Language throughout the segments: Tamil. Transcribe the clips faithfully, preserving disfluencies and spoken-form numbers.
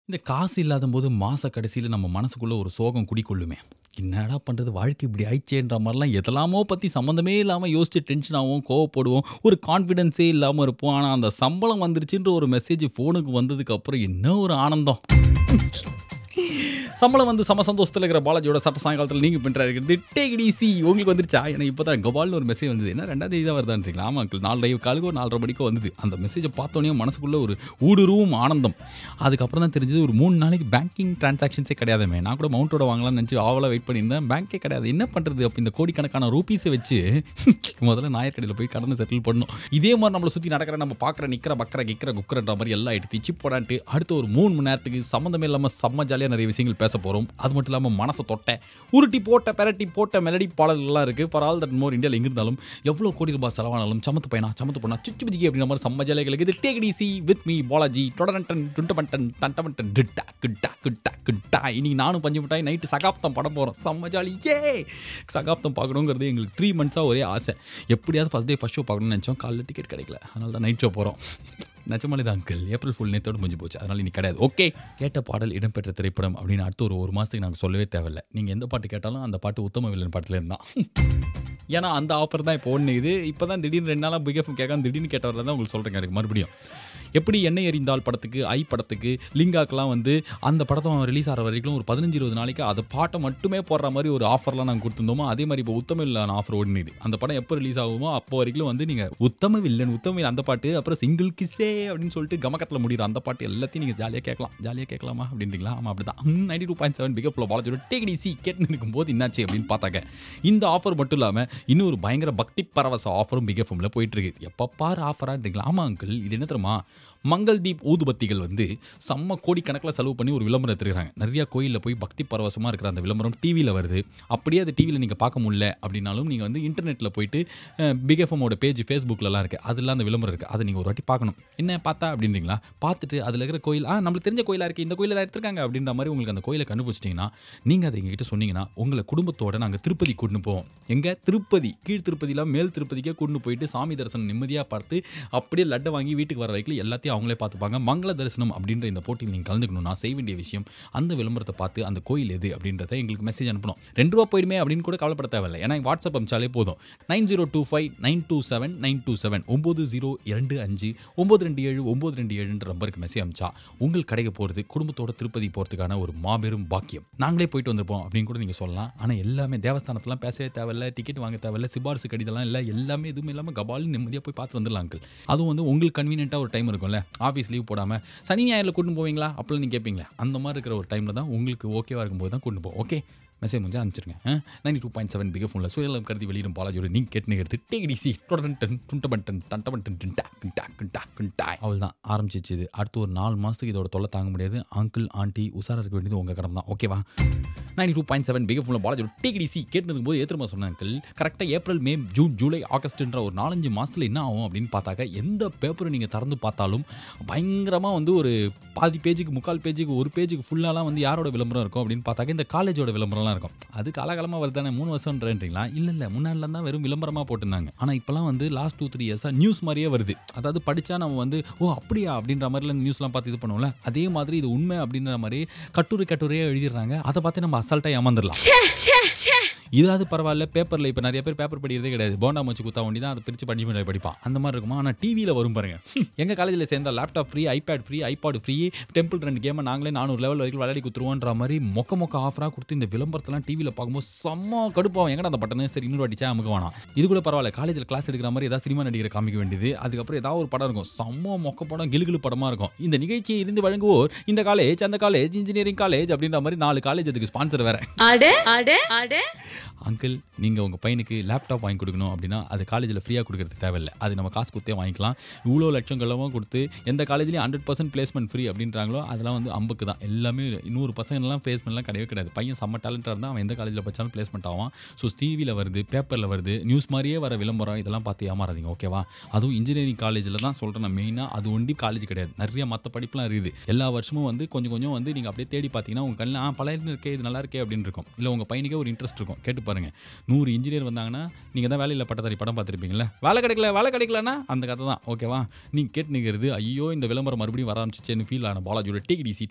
இந்த காசு இல்லாதம்போது மாச கடைசியில நம்ம மனசுக்குள்ள ஒரு சோகம் குடிக்கொள்ளுமே. என்னடா பண்றது? வாழ்க்கை இப்படி ஆயிடுச்சேன்ற மாரிலாம் எதெல்லாமோ பத்தி சம்மந்தமே இல்லாம யோசிச்சு டென்ஷன் ஆவோம், கோவப்படுவோம். ஒரு கான்ஃபிடன்ஸே இல்லாம இருப்போம். ஆனா அந்த சம்பளம் வந்துருச்சுன்ற ஒரு மெசேஜ் ஃபோனுக்கு வந்ததுக்கு அப்புறம் என்ன ஒரு ஆனந்தம். சம்பளம் வந்து சம சந்தோஷத்துல இருக்கிற பாலாஜியோட சட்ட சாயங்காலத்தில் நீங்க பண்ற இருக்கிறது டேக் இட் ஈஸி. உங்களுக்கு வந்துருச்சா? எனக்கு இப்பதான் கபால்னு ஒரு மெசேஜ் வந்தது. என்ன ரெண்டாம் தேதி தான் வருதான்றீங்களா? ஆமா அங்கிள். நாலரை காலுக்கோ நாலரை மணிக்கோ வந்தது. அந்த மெசேஜை பார்த்தோன்னே மனசுக்குள்ள ஒரு ஊடுருவும் ஆனந்தம். அதுக்கப்புறம் தான் தெரிஞ்சது ஒரு மூணு நாளைக்கு பேங்கிங் டிரான்சாக்ஷன்ஸே கிடையாதுமே. நான் கூட மவுண்டோட வாங்கலாம்னு நினச்சி ஆவலாக வெயிட் பண்ணியிருந்தேன். பேங்கே கிடையாது. என்ன பண்ணுறது? அப்போ இந்த கோடிக்கணக்கான ரூபீஸை வச்சு முதல்ல நாயர்கடையில் போய் கடனை செட்டில் பண்ணணும். இதே மாதிரி நம்மளை சுற்றி நடக்கிற நம்ம பார்க்குற நிற்கிற பக்கிற கிக்கிற குக்கரன்ற மாதிரி எல்லாம் எடுத்து சிப் போடான்ட்டு அடுத்த ஒரு மூணு மணி நேரத்துக்கு சம்மந்தமே இல்லாமல் செம்ம ஜாலியாக நிறைய விஷயங்கள் பேச போகிறோம். அது மட்டும் இல்லாமல் மனசை தொட்ட உருட்டி போட்ட பெரட்டி போட்ட மெலடி பாடல்கள்லாம் இருக்குது. ஃபார் ஆல் தட் மோர் இந்தியாவில் எங்கே இருந்தாலும் எவ்வளோ கோடி ரூபாய் செலவானாலும் சமத்து பையனா சமத்து பொண்ணா சுச்சு பிஜிக்கி அப்படின்ற மாதிரி செம்ம ஜாலியாக இது take it easy with me Balaji டொடரண்டன் டுண்டமண்டன் தண்டமண்டன் டிட்டா கிட்டா கிட்டா கிட்டா. இன்னைக்கு நானும் பஞ்சு மிட்டாய் நைட்டு சகாப்தம் படம் போகிறோம். செம்ம ஜாலி. ஏ சகாப்தம் பார்க்கணுங்கிறது எங்களுக்கு த்ரீ மந்த்ஸாக ஒரே ஆசை. எப்படியாவது ஃபஸ்ட் டே ஃபஸ்ட் ஷோ பார்க்கணும்னு நினச்சோம். காலையில் டிக்கெட் கிடைக்கல. அதனால தான் நைட் ஷோ போகிறோம். நிஜமாலே தான் அங்கிள். ஏப்ரல் ஃபுல் நேத்தோடு முடிஞ்சு போச்சு. அதனால் இன்னைக்கு கிடையாது. ஓகே, கேட்ட பாடல் இடம்பெற்ற திரைப்படம் அப்படின்னு அடுத்த ஒரு ஒரு மாதத்துக்கு நாங்கள் சொல்லவே தேவையில்லை. நீங்கள் எந்த பாட்டு கேட்டாலும் அந்த பாட்டு உத்தம வில்லன் பாட்டில் இருந்தான். ஏன்னா அந்த ஆஃபர் தான் இப்போ ஒன்று. இது இப்போ தான் திடீர்னு ரெண்டு நாளாக பிகேஃப் கேட்காம திடீர்னு கேட்டவரில் தான் உங்களுக்கு சொல்கிறேங்க. எனக்கு மறுபடியும் எப்படி எண்ணெய் எறிந்தால் படத்துக்கு, ஐ படத்துக்கு, லிங்காக்கெலாம் வந்து அந்த படத்தை ரிலீஸ் ஆகிற வரைக்கும் ஒரு பதினஞ்சு இருபது நாளைக்கு அது பாட்டை மட்டுமே போடுற மாதிரி ஒரு ஆஃபர்லாம் நாங்கள் கொடுத்துருந்தோமோ, அதே மாதிரி இப்போ உத்தம வில்லன் ஆஃபர் ஓடினது. அந்த படம் எப்போ ரிலீஸ் ஆகுமோ அப்போ வரைக்கும் வந்து நீங்கள் உத்தம வில்லன் உத்தம வில்லன் அந்த பாட்டு, அப்புறம் சிங்கிள் கிஸ்ஸே அப்படின்னு சொல்லிட்டு கமக்கத்தில் முடிகிற அந்த பாட்டு எல்லாத்தையும் நீங்கள் ஜாலியாக கேட்கலாம். ஜாலியாக கேட்கலாமா அப்படின்றீங்களா? ஆமாம், அப்படி தான். நைன்டி டூ பாயிண்ட் செவன் பிகப்ல பாலாஜியோட டேக் இட் ஈஸி கேட்டு இருக்கும்போது என்னாச்சு அப்படின்னு பார்த்தாங்க. இந்த ஆஃபர் மட்டும் இல்லாமல் இன்னொரு பயங்கர பக்தி பரவச ஆஃபரும் பிகஃபம்ல போயிட்டு இருக்கு. எப்போ பாரு ஆஃபரான்றீங்களா? ஆமாம் அங்கிள். இது என்ன தெரியுமா? மங்கள்தீப் ஊதுபத்திகள் வந்து செம்ம கோடிக்கணக்கில் செலவு பண்ணி ஒரு விளம்பரம் எடுத்துருக்காங்க. நிறையா கோயிலில் போய் பக்தி பரவசமாக இருக்கிற அந்த விளம்பரம் டிவியில் வருது. அப்படியே அது டிவியில் நீங்கள் பார்க்க முடியல அப்படின்னாலும் நீங்கள் வந்து இன்டர்நெட்டில் போயிட்டு பிகெஃப்எம்மோட பேஜ் ஃபேஸ்புக்கிலலாம் இருக்குது. அதெல்லாம் அந்த விளம்பரம் இருக்குது. அதை நீங்கள் ஒரு வாட்டி பார்க்கணும். என்ன பார்த்தா அப்படின்றீங்களா? பார்த்துட்டு அதில் இருக்கிற கோயில் ஆ நம்மளுக்கு தெரிஞ்ச கோயிலாக இருக்குது, இந்த கோயிலில் எடுத்துருக்காங்க அப்படின்ற மாதிரி உங்களுக்கு அந்த கோயிலை கண்டுபிடிச்சிட்டிங்கன்னா நீங்கள் அதை எங்ககிட்ட சொன்னீங்கன்னா உங்களை குடும்பத்தோடு நாங்கள் திருப்பதி கூட்டின்னு போவோம். எங்கே? திருப்பதி. கீழ் திருப்பதியில் மேல் திருப்பதிக்கே கூட்டின்னு போயிட்டு சாமி தரிசனம் நிம்மதியாக பார்த்து அப்படியே லட்டை வாங்கி வீட்டுக்கு வர வைக்கல எல்லாத்தையும் அவங்களே பார்த்துப்பாங்க. மங்கள தரிசனம் அப்படின்ற இந்த போட்டியில் நீங்கள் கலந்துக்கணும்னா செய்ய வேண்டிய விஷயம் அந்த விளம்பரத்தை பார்த்து அந்த கோயில் எது அப்படின்றத எங்களுக்கு மெசேஜ் அனுப்பணும். ரெண்டு ரூபா போயிடுமே அப்படின்னு கூட கவலைப்பட தேவையில்லை. ஏன்னா வாட்ஸ்அப் அனுப்பிச்சாலே போதும். Nine zero two five nine two seven nine two seven ஒம்பது ஜீரோ இரண்டு அஞ்சு ஒம்பது ரெண்டு ஏழு ஒம்பது ரெண்டு ஏழுன்ற நம்பருக்கு மெசேஜ் அனுப்பிச்சா உங்கள் கடைக்கு போகிறது குடும்பத்தோட திருப்பதி போகிறதுக்கான ஒரு மாபெரும் பாக்கியம். நாங்களே போயிட்டு வந்திருப்போம் அப்படின்னு கூட நீங்கள் சொல்லலாம். ஆனால் எல்லாமே தேவஸ்தானத்தெல்லாம் பேசவே தேவையில்லை, டிக்கெட் வாங்க தேவையில்லை, சிபாரிசு கடிதெல்லாம் இல்லை, எல்லாமே எதுவுமே இல்லாமல் கபால் நிம்மதியாக போய் பார்த்து வந்துடலாம் அங்கிள். அதுவும் வந்து உங்களுக்கு கன்வீனியன்ட்டாக ஒரு டைம் இருக்கும்ல, ஆஃபீஸ் லீவ் போடாமல் சனி ஞாயிறில் கூட்டின்னு போவீங்களா அப்போலாம் நீங்கள் கேட்பீங்களா? அந்த மாதிரி இருக்கிற ஒரு டைமில் தான் உங்களுக்கு ஓகேவாக இருக்கும்போது தான் கூட்டின்னு போவோம். ஓகே, மெசேஜ் முடிஞ்சா அனுப்பிச்சிருங்க. Ninety two point seven big ஃபோனில் சுயலம் கருதி வெளியிடும் பாலாஜியோட நீங்கள் கேட்டுங்கிறது டேக் இட் ஈஸி டொடரண்டன் டுண்டமண்டன் தண்டமண்டன் டிண்டா கிண்டா கிண்டா கிண்டா. அவள் தான் ஆரம்பிச்சிச்சு. இது அடுத்து ஒரு நாலு மாதத்துக்கு இதோட தொல்லை தாங்க முடியாது. அங்கிள் ஆண்டி உஷாராக இருக்க வேண்டியது உங்கள் கடமை தான். ஓகேவா? Ninety two point seven big ஃபோனில் பாலாஜியோட டேக் இட் ஈஸி கேட்டுருக்கும் போது ஏற்றுமா சொன்ன அங்கிள். கரெக்டாக ஏப்ரல் மே ஜூன் ஜூலை ஆகஸ்ட்ன்ற ஒரு நாலஞ்சு மாதத்தில் என்ன ஆகும் அப்படின்னு பார்த்தாக்க எந்த பேப்பரை நீங்கள் திறந்து பார்த்தாலும் பயங்கரமாக வந்து ஒரு பாதி பேஜுக்கு முக்கால் பேஜுக்கு ஒரு பேஜுக்கு ஃபுல்லாலாம் வந்து யாரோட விளம்பரம் இருக்கும் அப்படின்னு பார்த்தாக்க இந்த காலேஜோட விளம்பரம்லாம் இருக்கும். அது காலகாலமாக வருதானே, மூணு வருஷம்ன்றீங்களா? இல்லை இல்லை, முன்னாடிலாம் தான் வெறும் விளம்பரமாக போட்டிருந்தாங்க. ஆனால் இப்போலாம் வந்து லாஸ்ட் டூ த்ரீ இயர்ஸாக நியூஸ் மாதிரியே வருது. அதாவது படித்தா நம்ம வந்து ஓ அப்படியா அப்படின்ற மாதிரிலாம் நியூஸ்லாம் பார்த்து இது பண்ணுவோம்ல, அதே மாதிரி இது உண்மை அப்படின்ற மாதிரி கட்டுரை கட்டுரையாக எழுதிடுறாங்க. அதை பார்த்து நம்ம அசால்ட்டாக ஏமாந்துடலாம். இதாவது பரவாயில்ல, பேப்பரில் இப்போ நிறைய பேர் பேப்பர் படிக்கிறதே கிடையாது. போண்டா மச்சு குத்தா வண்டி தான் அதை பிரித்து பண்ணி பண்ணி படிப்பான். அந்த மாதிரி இருக்குமா? ஆனால் டிவியில் வரும் பாருங்க. எங்கள் காலேஜில் சேர்ந்தால் laptop free, iPad free, iPod free, temple ரெண்டு கேமை நாங்களே நானூறு லெவல் வரைக்கும் விளையாடி குத்துருவோன்ற மாதிரி மொக்க மொக்க ஆஃபராக கொடுத்து இந்த விளம்பரத்தெல்லாம் டிவியில் பார்க்கும்போது செம்ம கடுப்பாகும். எங்கடா அந்த பட்டனு சரி இன்னொரு அடிச்சா அமுக்க வேணாம். இது கூட பரவாயில்ல, காலேஜில் கிளாஸ் எடுக்கிற மாதிரி ஏதாவது சினிமா நடிகரை காமிக்க வேண்டியது. அதுக்கப்புறம் ஏதாவது ஒரு படம் இருக்கும், செம்ம மொக்க படம், கிலுகிலு படமாக இருக்கும். இந்த நிகழ்ச்சியை இருந்து வழங்குவோர் இந்த காலேஜ் அந்த காலேஜ் இன்ஜினியரிங் காலேஜ் அப்படின்ற மாதிரி நாலு காலேஜ் அதுக்கு ஸ்பான்சர் வேற. அங்கிள், நீங்கள் உங்கள் பையனுக்கு லேப்டாப் வாங்கி கொடுக்கணும் அப்படின்னா அது காலேஜில் ஃப்ரீயாக கொடுக்கறது தேவையில்லை. அது நம்ம காசு கொடுத்தே வாங்கிக்கலாம். இவ்வளோ லட்சங்களாக கொடுத்து எந்த காலேஜ்லேயும் ஹண்ட்ரட் பர்சன்ட் பிளேஸ்மெண்ட் ஃப்ரீ அப்படின்றாங்களோ அதெல்லாம் வந்து அம்புக்கு தான். எல்லாமே நூறு பர்சன்ட்லாம் பிளேஸ்மெண்ட்லாம் கிடையவே கிடையாது. பையன் செம்ம டேலண்டாக கரெக்டாக இருந்தால் அவன் எந்த காலேஜில் படித்தாலும் பிளேஸ்மெண்ட் ஆவான். ஸோ டிவியில் வருது, பேப்பரில் வருது, நியூஸ் மாதிரியே வர விளம்பரம் இதெல்லாம் பார்த்து ஏமாறாதீங்க, ஓகேவா? அதுவும் இன்ஜினியரிங் காலேஜில் தான் சொல்கிறேன் நான் மெயினாக. அது ஒண்டி காலேஜ் கிடையாது, நிறைய மற்ற படிப்புலாம் இருக்குது. எல்லா வருஷமும் வந்து கொஞ்சம் கொஞ்சம் வந்து நீங்கள் அப்படியே தேடி பார்த்தீங்கன்னா உங்கள் கண்ணில் ஆ பழைய இருக்கே இது நல்லா இருக்கே அப்படின்னு இருக்கும். இல்லை உங்கள் பையனுக்கே ஒரு இன்ட்ரெஸ்ட் இருக்கும். கேட்டு பாருங்கள், நூறு இன்ஜினியர் வந்தாங்கன்னா நீங்கள் தான் வேலையில் பட்டதாரி படம் பார்த்துருப்பீங்களா, வேலை கிடைக்கல வேலை கிடைக்கலன்னா அந்த கதை தான், ஓகேவா? நீங்கள் கேட்டு நிற்கிறது ஐயோ இந்த விளம்பரம் மறுபடியும் வர ஆரம்பிச்சிச்சேன்னு ஃபீல் ஆன பாலாஜியோட டிகிடிசி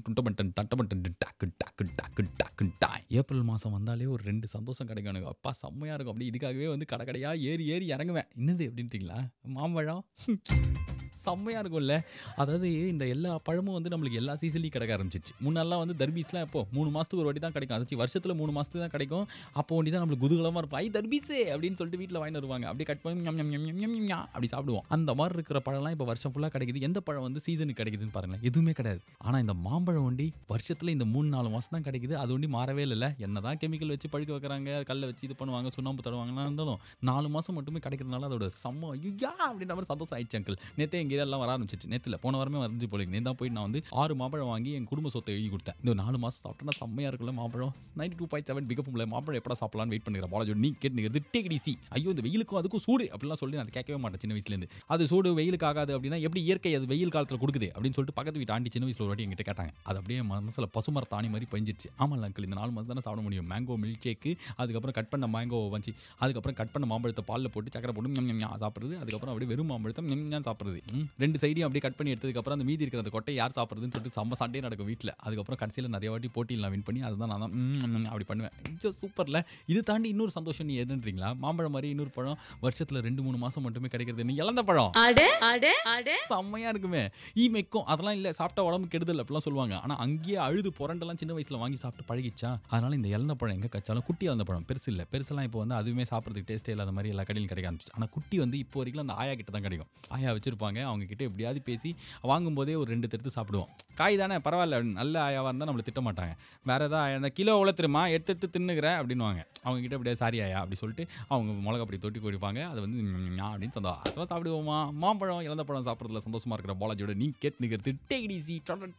ஏப்ரல் மாதம் வந்தாலே ஒரு ரெண்டு சந்தோஷம் கிடைக்கும் எனக்கு. அப்பா செம்மையாக இருக்கும். அப்படி இதுக்காகவே வந்து கடை கடையாக ஏறி ஏறி இறங்குவேன். என்னது அப்படின்ட்டிங்களா? மாம்பழம் செம்மையாக இருக்கும்ல. அதாவது இந்த எல்லா பழமும் வந்து நம்மளுக்கு எல்லா சீசன்லையும் கிடைக்க ஆரம்பிச்சிச்சு. முன்னெல்லாம் வந்து தர்பீஸ்லாம் எப்போ மூணு மாதத்துக்கு ஒரு வாட்டி தான் கிடைக்கும். அதாச்சு வருஷத்தில் மூணு மாதத்துக்கு தான் கிடைக்கும். அப்போ ஒண்டி தான் நம்மளுக்கு குதூகலமாக இருக்கும். ஐ தர்பீஸே அப்படின்னு சொல்லிட்டு வீட்டில் வாங்கிட்டு வருவாங்க. அப்படியே கட் பண்ணி ஞம் ஞம் ஞம் ஞம் ஞம் ஞம் அப்படி சாப்பிடுவோம். அந்த மாதிரி இருக்கிற பழம்லாம் இப்போ வருஷம் ஃபுல்லாக கிடைக்குது. எந்த பழம் வந்து சீசனுக்கு கிடைக்குதுன்னு பாருங்களேன், எதுவுமே கிடையாது. ஆனால் இந்த மாம்பழம் ஒண்டி வருஷத்தில் இந்த மூணு நாலு மாதம் தான் கிடைக்குது. அது ஒண்டி மாறவே இல்லை. என்ன தான் கெமிக்கல் வச்சு பழுக்க வைக்கிறாங்க, கல்லை வச்சு இது பண்ணுவாங்க, சுண்ணாம்பு தருவாங்கன்னா இருந்தாலும் நாலு மாதம் மட்டுமே கிடைக்கிறதுனால அதோட செம்ம ஐயா அப்படின்ற மாதிரி சந்தோஷம் ஆயிடுச்சு அங்கிள். நேற்றே எங்கள் எல்லாம் வர ஆரம்பிச்சிச்சு. நேற்றுல போன வாரமே வந்து போல நேற்று தான் போய் நான் வந்து ஆறு மாம்பழம் வாங்கி என் குடும்ப சொத்தை எழுதி கொடுத்தேன். இந்த நாலு மாதம் சாப்பிட்டா செம்மையாக இருக்குல்ல மாம்பழம். நைன்டி டூ பாயிண்ட் செவன் பிகப்பும்ல மாம்பழம் எப்படா சாப்பிடலான்னு வெயிட் பண்ணுற பாலாஜி நீ கேட்டு டிகிடிசி. ஐயோ இந்த வெயிலுக்கும் அதுக்கும் சூடு அப்படிலாம் சொல்லி நான் கேட்கவே மாட்டேன் சின்ன வயசுலேருந்து. அது சூடு வெயிலுக்கு ஆகாது அப்படின்னா எப்படி இயற்கை அது வெயில் காலத்தில் கொடுக்குது அப்படின்னு சொல்லிட்டு பக்கத்து வீட்டு ஆண்டி சின்ன வயசில் ஒரு வாட்டி எங்கிட்ட கேட்டாங்க. அது அப்படியே மனசில் பசுமர தாணி மாதிரி பஞ்சிருச்சு. ஆமாம் அங்கிள் இந்த நாலு மாதம் தானே சாப்பிட முடியும். மேங்கோ மில்க் ஷேக்கு, அதுக்கப்புறம் கட் பண்ண மேங்கோ வச்சு, அதுக்கப்புறம் கட் பண்ண மாம்பழத்தை பாலில் போட்டு சக்கரை போட்டு ஞம் ஞம் சாப்பிட்றது, அதுக்கப்புறம் அப்படியே வெறும் மாம்பழத்தை ஞம் ஞம் சாப்பிட்றது. ரெண்டு சைடையும் அப்படியே கட் பண்ணி எடுத்ததுக்கப்புறம் அந்த மீதி இருக்கிற அந்த கொட்டை யார் சாப்பிட்றதுன்னு சொல்லிட்டு செம்ம சண்டே நடக்கும் வீட்டில். அதுக்கப்புறம் கடைசியில் நிறைய வாட்டி போட்டியில் நான் வின் பண்ணி அதுதான் நான் தான் அப்படி பண்ணுவேன். ஐயோ சூப்பரில். இது தாண்டி இன்னொரு சந்தோஷம் நீ என்னன்றீங்களா? மாம்பழம் மாதிரி இன்னொரு பழம் வருஷத்தில் ரெண்டு மூணு மாதம் மட்டுமே கிடைக்கிறது. நீ இழந்த பழம் செம்மையாக இருக்குமே. ஈ மெக்கும் அதெல்லாம் இல்லை, சாப்பிட்டா உடம்பு கெடுதல் அப்படிலாம் சொல்லுவாங்க. ஆனால் அங்கேயே அழுது புரண்டெல்லாம் சின்ன வயசில் வாங்கி சாப்பிட்டு பழகிச்சா, அதனால இந்த இழந்த பழம் எங்கே கச்சாலும் குட்டி இழந்த பழம் பெருசு இல்லை. பெருசெல்லாம் இப்போ வந்து அதுவுமே சாப்பிட்றதுக்கு டேஸ்ட்டே இல்லாத மாதிரி எல்லா கடையிலும் கிடைக்க ஆரம்பிச்சு. ஆனால் குட்டி வந்து இப்போ வரைக்கும் அந்த ஆயா கிட்ட தான் கிடைக்கும். ஆயா வச்சிருப்பாங்க, அவங்க கிட்ட எப்படியாவது பேசி வாங்கும்போதே ஒரு ரெண்டு எடுத்து சாப்பிடுவோம். காய் தானே பரவாயில்ல, நல்ல ஆயாவாக இருந்தால் நம்மளை திட்ட மாட்டாங்க. வேறு ஏதாவது ஆயா இருந்தால் கிலோ எவ்வளோ தெரியுமா எடுத்து எடுத்து தின்னுக்கிற அப்படின்வாங்க. அவங்க கிட்ட அப்படியே சாரி ஆயா அப்படி சொல்லிட்டு அவங்க மிளகா அப்படி தொட்டி குடிப்பாங்க. அது வந்து அப்படின்னு சந்தோஷமாக சாப்பிடுவோமா. மாம்பழம் இழந்த பழம் சாப்பிட்றதுல சந்தோஷமாக இருக்கிற பாலாஜியோட நீ கேட்டு நிற்கிறது டேடிசி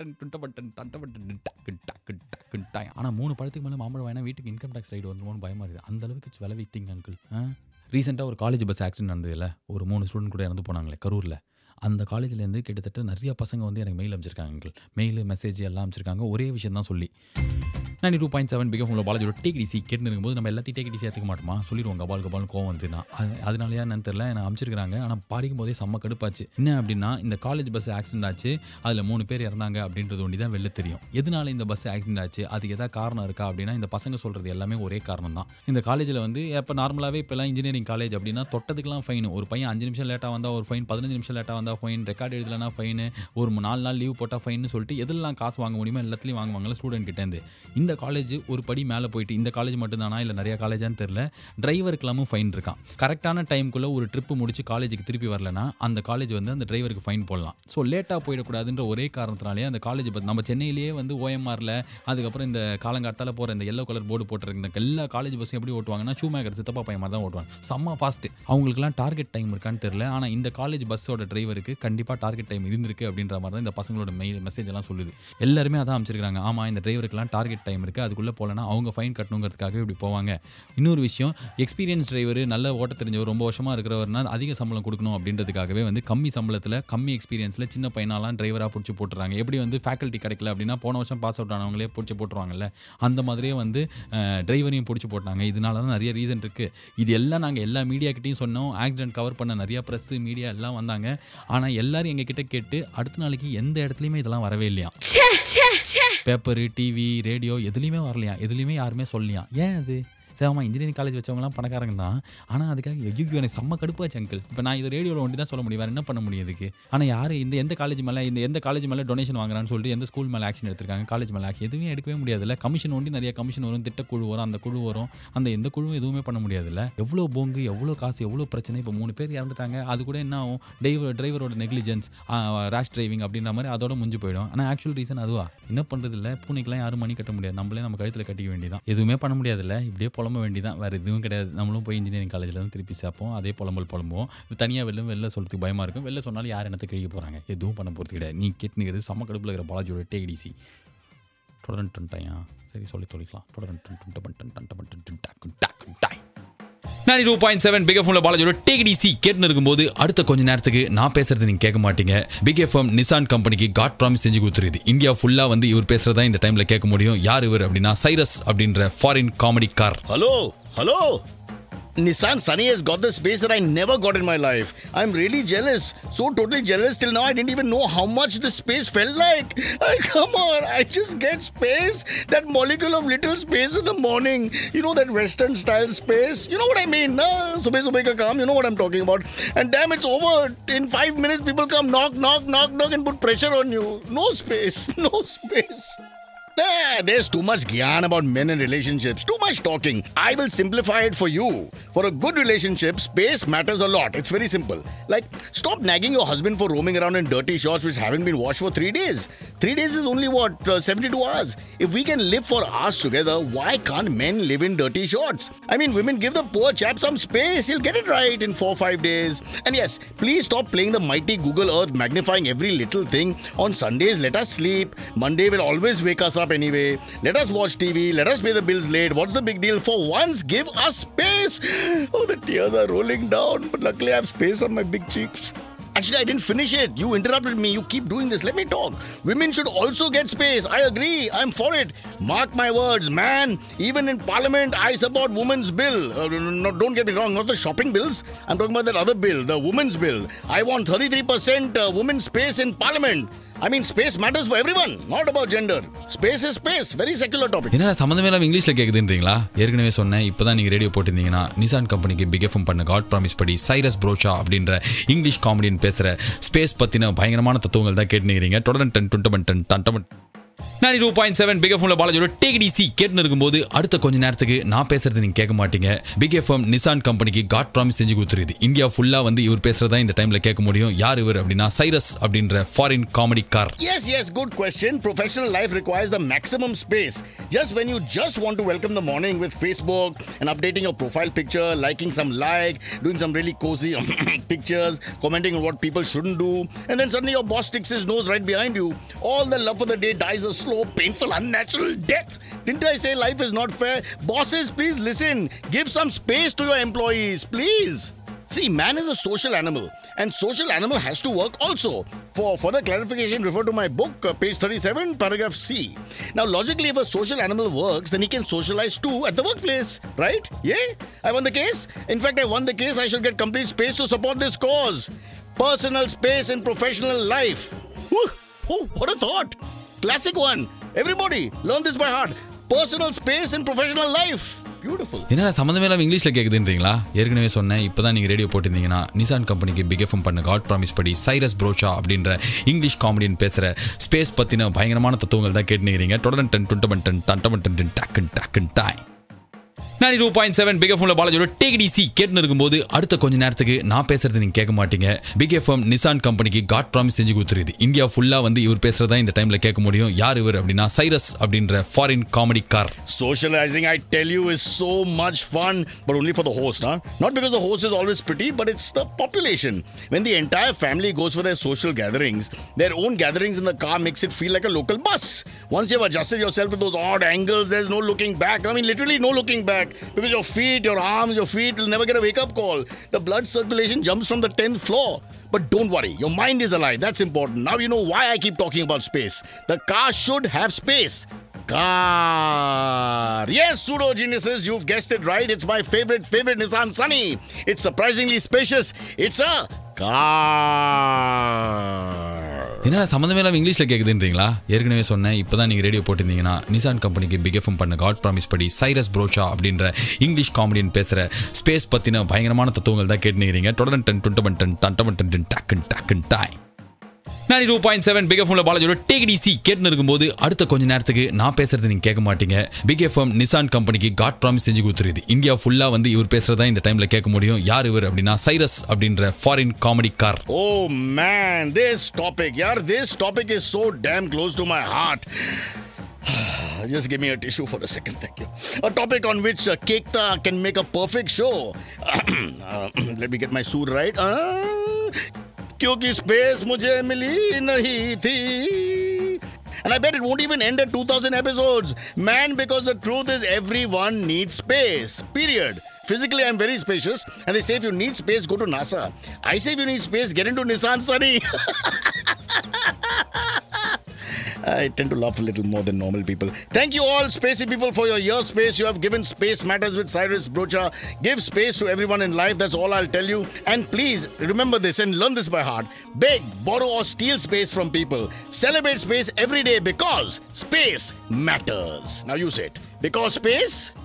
ஆனால் மூணு பழத்துக்கு மேலே மாம்பழம் வேணா வீட்டுக்கு இன்கம் டேக்ஸ் ரைடு வந்துருமோன்னு பயமாக இருக்குது. அந்த அளவுக்கு விலை வைத்தீங்க அங்கிள். ரீசெண்டாக ஒரு காலேஜ் பஸ் ஆக்சிடென்ட் நடந்ததில்ல, ஒரு மூணு ஸ்டூடெண்ட் கூட இறந்து போனாங்களே கரூரில். அந்த காலேஜ்லேருந்து கிட்டத்தட்ட நிறைய பசங்க வந்து எனக்கு மெயில் அமைச்சிருக்காங்க அங்கிள். மெயில் மெசேஜ் எல்லாம் அமைச்சிருக்காங்க ஒரே விஷயம் தான் சொல்லி. Ninety two point seven big உங்களை பாலாஜியோட டிகிடிசி கேட்டு இருக்கும்போது நம்ம எல்லாத்தையும் டிகிடிசி ஏற்றுக்க மாட்டோமா, சொல்லிடுவோம் கபால் கபால் கோவம் வந்துன்னா. அது அதனாலயா என்னன்னு தெரியல, எனக்கு அமைச்சிருக்காங்க. ஆனால் படிக்கும் போதே செம்ம கடுப்பாச்சு. என்ன அப்படின்னா இந்த காலேஜ் பஸ் ஆக்சிடென்ட் ஆச்சு, அதில் மூணு பேர் இறந்தாங்க அப்படின்றது ஒண்டி தான் வெளில தெரியும். எதனால இந்த பஸ் ஆக்சிடென்ட் ஆச்சு, அதுக்கு எதாவது காரணம் இருக்கா அப்படின்னா இந்த பசங்க சொல்கிறது எல்லாமே ஒரே காரணம் தான். இந்த காலேஜில் வந்து இப்போ நார்மலாகவே இப்போலாம் இன்ஜினியரிங் காலேஜ் அப்படின்னா தொட்டதுக்கெலாம் ஃபைன். ஒரு பையன் அஞ்சு நிமிஷம் லேட்டாக வந்தால் ஒரு ஃபைன், பதினஞ்சு நிமிஷம் லேட்டாக வந்தால் ஃபைன், ரெக்கார்டு எழுதலைனா ஃபைனு, ஒரு நாலு நாள் லீவ் போட்டால் ஃபைன்னு சொல்லிட்டு எதெல்லாம் காசு வாங்க முடியுமோ எல்லாத்துலேயும் வாங்குவாங்கல்ல ஸ்டூடெண்ட் கிட்டேருந்து. இந்த காலேஜ் ஒரு படி மேலே போயிட்டு, இந்த காலேஜ் மட்டும்தானா இல்லை நிறைய காலேஜான்னு தெரியல, டிரைவருக்கெல்லாமும் ஃபைன் இருக்கான். கரெக்டான டைமுக்குள்ளே ஒரு ட்ரிப்பு முடிச்சு காலேஜுக்கு திருப்பி வரலனா அந்த காலேஜ் வந்து அந்த டிரைவருக்கு ஃபைன் போடலாம். ஸோ லேட்டாக போயிடக்கூடாதுன்ற ஒரே காரணத்தினாலே அந்த காலேஜ் நம்ம சென்னையிலேயே வந்து ஓஎம்ஆரில் அதுக்கப்புறம் இந்த காலங்காலத்தால் போகிற இந்த எல்லோ கலர் போர்டு போட்டிருக்க எல்லா காலேஜ் பஸ்ஸும் எப்படி ஓட்டுவாங்கன்னா ஷூ மேக்கர் சித்தப்பா பையன் மாதிரி தான் ஓட்டுவாங்க. செம்ம ஃபாஸ்ட்டு. அவங்களுக்குலாம் டார்கெட் டைம் இருக்கான்னு தெரியல. ஆனால் இந்த காலேஜ் பஸ்ஸோட டிரைவருக்கு கண்டிப்பாக டார்கெட் டைம் இருந்திருக்கு அப்படின்ற மாதிரி தான் இந்த பசங்களோட மெயில் மெசேஜ் எல்லாம் சொல்லுது. எல்லாருமே அதான் அமைச்சிருக்காங்க. ஆமாம் இந்த டிரைவருக்குலாம் டார்கெட் டைம் இருக்குது, அதுக்குள்ளே போகலன்னா அவங்க ஃபைன் கட்டணுங்கிறதுக்காகவே இப்படி போவாங்க. இன்னொரு விஷயம், எக்ஸ்பீரியன்ஸ் டிரைவர் நல்ல ஓட்ட தெரிஞ்சவர் ரொம்ப வருஷமாக இருக்கிறவர்னா அதிக சம்பளம் கொடுக்கணும் அப்படின்றதுக்காகவே வந்து கம்மி சம்பளத்தில் கம்மி எக்ஸ்பீரியன்ஸில் சின்ன பையனாலாம் டிரைவராக பிடிச்சி போட்டுறாங்க. எப்படி வந்து ஃபேக்கல்ட்டி கிடைக்கல அப்படின்னா போன வருஷம் பாஸ் அவுட் ஆனவங்களே பிடிச்சி போட்டுருவாங்கல்ல, அந்த மாதிரியே வந்து டிரைவரையும் பிடிச்சி போட்டாங்க. இதனால தான் நிறைய ரீசன் இருக்குது. இது எல்லாம் நாங்கள் எல்லா மீடியாக்கிட்டையும் சொன்னோம். ஆக்சிடென்ட் கவர் பண்ண நிறைய ப்ரெஸ் மீடியா எல்லாம் வந்தாங்க. ஆனால் எல்லாரும் எங்ககிட்ட கேட்டு அடுத்த நாளைக்கு எந்த இடத்துலையுமே இதெல்லாம் வரவே இல்லையா. பேப்பரு, டிவி, ரேடியோ எதுலேயுமே வரலையா, எதுலேயுமே யாருமே சொல்லலையா. ஏன் அது சேமா இன்ஜினியரிங் காலேஜ் வச்சவங்களாம் பணக்காரங்க தான். ஆனால் அதுக்காக ஐயோ எனக்கு செம்ம கடுப்பாச்சு அங்கிள். இப்போ நான் இது ரேடியோவில் ஒண்டி தான் சொல்ல முடியும், வேறு என்ன பண்ண முடியும் இதுக்கு. ஆனால் யார் இந்த எந்த காலேஜ் மேலே இந்த எந்த காலேஜ் மேலே டொனேஷன் வாங்குறான்னு சொல்லிட்டு எந்த ஸ்கூல் மேலே ஆக்ஷன் எடுத்திருக்காங்க, காலேஜ் மேலே ஆக்ஷன் எதுவுமே எடுக்கவே முடியாதுல்ல. கமிஷன் ஒண்டி நிறைய கமிஷன் வரும், திட்டக்குழு வரும், அந்த குழு வரும், அந்த எந்த குழுவும் எதுவுமே பண்ண முடியாதுல்ல. எவ்வளோ போங்கு, எவ்வளோ காசு, எவ்வளோ பிரச்சனை. இப்போ மூணு பேர் இறந்துட்டாங்க, அது கூட என்ன ஆகும், டிரைவர் டிரைவரோட நெக்லிஜென்ஸ், ரேஷ் டிரைவிங் அப்படின்ற மாதிரி அதோட முடிஞ்சு போயிடும். ஆனால் ஆக்சுவல் ரீசன் அதுவா என்ன பண்ணுறது இல்லை. பூனைக்கெல்லாம் யாரும் மணி கட்ட முடியாது, நம்மளே நம்ம கழுத்தில் கட்டிக்க வேண்டியதான். எதுவுமே பண்ண முடியாதுல்ல, இப்படியே புலம்ப வேண்டியதான், வேறு எதுவும் கிடையாது. நம்மளும் போய் இன்ஜினியரிங் காலேஜில் தான் திருப்பி சேர்ப்போம், அதே புலம்பல் புலம்புவோம். தனியாக வெளில வெளில சொல்கிறதுக்கு பயமாக இருக்கும். வெளில சொன்னாலும் யார் என்னத்தை கழிக்க போகிறாங்க, எதுவும் பண்ண போகிறது கிடையாது. நீ கேட்டுங்கிறது செம்ம கடுப்பில் இருக்கிற பாலாஜியோட டிகிடிசி தொடரன் டன்டையா சரி சொல்லி தொலைக்கலாம் தொடரன் டன் டன் டன் டன் டன் டன் டன் டாக்கு டாக்கு டாய் ninety two point seven big எஃப்எம்ல பாலாஜியோட டேக் இட் ஈஸி கேட்டுன்னு இருக்கும்போது அடுத்த கொஞ்ச நேரத்துக்கு நான் பேசுறது நீங்க கேட்க மாட்டீங்க. பிக் எஃப்எம் நிசான் கம்பெனிக்கு காட் ப்ராமிஸ் செஞ்சு கொடுத்துருது. இந்தியா ஃபுல்லா வந்து இவர் பேசுறதா இந்த டைம்ல கேட்க முடியும். யார் இவர் அப்படின்னா சைரஸ் அப்படின்ற foreign comedy car. Hello hello Nissan Sunny has got the space that I never got in my life. I'm really jealous. So totally jealous. Till now I didn't even know how much the space felt like. I, come on, I just get space. That molecule of little space in the morning. You know that western style space? You know what I mean? Nah? Subhe subhe ka kaam, you know what I'm talking about. And damn, it's over. In five minutes people come knock, knock, knock, knock and put pressure on you. No space. No space. Nah, there's too much gyan about men and relationships. Too much talking. I will simplify it for you. For a good relationship, space matters a lot. It's very simple. Like, stop nagging your husband for roaming around in dirty shorts which haven't been washed for three days. Three days is only what? Uh, seventy-two hours. If we can live for hours together, why can't men live in dirty shorts? I mean, women, give the poor chap some space. He'll get it right in four or five days. And yes, please stop playing the mighty Google Earth, magnifying every little thing. On Sundays, let us sleep. Monday will always wake us up anyway. Let us watch T V. Let us pay the bills late. What's the big deal? For once, give us space. Oh, the tears are rolling down. But luckily, I have space on my big cheeks. Actually, I didn't finish it. You interrupted me. You keep doing this. Let me talk. Women should also get space. I agree. I'm for it. Mark my words, man. Even in Parliament, I support women's bill. Uh, no, don't get me wrong. Not the shopping bills. I'm talking about that other bill, the women's bill. I want thirty-three percent uh, women's space in Parliament. I mean, space matters for everyone, not about gender. Space is space. Very secular topic. என்ன சம்பந்தமே இல்லாம இங்கிலீஷ்ல கேக்குதுன்றீங்களா? ஏற்கனவே சொன்னேன். இப்பதான் நீங்க ரேடியோ போட்டிருந்தீங்கன்னா நிசான் கம்பெனிக்கு பிக் எஃப்எம் பண்ண காட் ப்ராமிஸ் படி சைரஸ் ப்ரோஷா அப்படின்ற இங்கிலீஷ் காமெடியன் பேசுற ஸ்பேஸ் பத்தின பயங்கரமான தத்துவங்கள் தான் கேட்டுக்கிறீங்க. தொடர்ந்து டன் டுண்டமன் டன் டண்டமன் ninety two point seven big எஃப்எம்ல பாலாஜியோட டேக் இட் ஈஸி கேட்டுன்னு இருக்கும்போது அடுத்த கொஞ்ச நேரத்துக்கு நான் பேசுறது நீங்க கேட்க மாட்டீங்க. பிக் எஃப்எம் நிசான் கம்பெனிக்கு காட் ப்ராமிஸ் செஞ்சு கொடுத்துருது. இந்தியா ஃபுல்லா வந்து இவர் பேசுறதா இந்த டைம்ல கேட்க முடியும். யார் இவர் அப்படின்னா சைரஸ் அப்படின்ற foreign comedy car. Yes, yes, good question. Professional life requires the maximum space. Just when you just want to welcome the morning with Facebook and updating your profile picture, liking some like, doing some really cozy pictures, commenting on what people shouldn't do, and then suddenly your boss sticks his nose right behind you. All the love for the day dies a slow, painful, unnatural death. Didn't I say life is not fair? Bosses, please listen. Give some space to your employees, please. See, man is a social animal, and social animal has to work also. For further clarification, refer to my book, uh, page thirty-seven, paragraph C. Now, logically, if a social animal works, then he can socialize too at the workplace, right? Yeah? I won the case. In fact, I won the case. I should get complete space to support this cause. Personal space in professional life. Whew. Oh, what a thought. Classic one. Everybody, learn this by heart. Personal space in professional life. Beautiful. என்ன சம்பந்தமே இல்லாம இங்கிலீஷ்ல கேக்குதுன்றீங்களா? ஏற்கனவே சொன்னேன். இப்பதான் நீங்க ரேடியோ போட்டிருந்தீங்கன்னா நிசான் கம்பெனிக்கு பிக் எஃப்எம் பண்ண காட் ப்ராமிஸ் படி சைரஸ் ப்ரோஷா அப்படின்ற இங்கிலீஷ் காமெடியன் பேசுற ஸ்பேஸ் பத்தின பயங்கரமான தத்துவங்கள் தான் கேட்டுக்கிறீங்க. தொடர்ந்து டன் டுண்டமன் டன் டண்டமன் டன் டாக்கன் டாக்கன் டாய் ninety two point seven big எஃப்எம்ல பாலாஜியோட டேக் இட் ஈஸி கேட்டுன்னு இருக்கும்போது அடுத்த கொஞ்ச நேரத்துக்கு நான் பேசுறது நீங்க கேட்க மாட்டீங்க. பிக் எஃப்எம் நிசான் கம்பெனிக்கு காட் ப்ராமிஸ் செஞ்சு கொடுத்துருது. இந்தியா ஃபுல்லா வந்து இவர் பேசுறதா இந்த டைம்ல கேட்க முடியும். யார் இவர் அப்படின்னா சைரஸ் அப்படின்ற foreign comedy car. Socializing, I tell you, is so much fun, but only for the host, huh? Not because the host is always pretty, but it's the population. When the entire family goes for their social gatherings, their own gatherings in the car makes it feel like a local bus. Once you've adjusted yourself with those odd angles, there's no looking back. I mean, literally no looking back. Because your feet, your arms, your feet will never get a wake-up call. The blood circulation jumps from the tenth floor. But don't worry, your mind is alive. That's important. Now you know why I keep talking about space. The car should have space. Car. Yes, pseudo geniuses, you've guessed it right. It's my favorite, favorite Nissan Sunny. It's surprisingly spacious. It's a car. என்ன சம்பந்தமே இல்லாம இங்கிலீஷ்ல கேக்குதுன்றீங்களா? ஏற்கனவே சொன்னேன். இப்பதான் நீங்க ரேடியோ போட்டிருந்தீங்கன்னா நிசான் கம்பெனிக்கு பிக் எஃப்எம் பண்ண காட் ப்ராமிஸ் படி சைரஸ் ப்ரோஷா அப்படின்ற இங்கிலீஷ் காமெடியன் பேசுற ஸ்பேஸ் பத்தின பயங்கரமான தத்துவங்கள் தான் கேட்டுக்கிறீங்க. தொடர்ந்து டன் டுண்டமன் டன் டண்டமன் டன் டாக்கன் டாக்கன் டாய் ninety two point seven big எஃப்எம்ல பாலாஜியோட டேக் இட் ஈஸி கேட்டுன்னு இருக்கும்போது அடுத்த கொஞ்ச நேரத்துக்கு நான் பேசுறது நீங்க கேட்க மாட்டீங்க. பிக் எஃப்எம் நிசான் கம்பெனிக்கு காட் ப்ராமிஸ் செஞ்சு கொடுத்துருது. இந்தியா ஃபுல்லா வந்து இவர் பேசுறதா இந்த டைம்ல கேட்க முடியும். யார் இவர் அப்படின்னா சைரஸ் அப்படின்ற foreign comedy car. Oh man, this topic, yeah, this topic is so damn close to my heart. Just give me a tissue for a second, thank you. A topic on which uh, Kekta can make a perfect show. uh, let me get my suit right. Uh, क्योंकि स्पेस मुझे मिली नहीं थी. And I bet it won't even end at two thousand episodes. Man, because the truth is everyone needs space. Period. Physically, I'm very spacious. And they say if you need space, go to NASA. I say if you need space, get into Nissan Sunny. I tend to laugh a little more than normal people. Thank you all, spacey people, for your year space. You have given Space Matters with Cyrus Brocha. Give space to everyone in life. That's all I'll tell you. And please remember this and learn this by heart. Beg, borrow or steal space from people. Celebrate space every day because space matters. Now you say it. Because space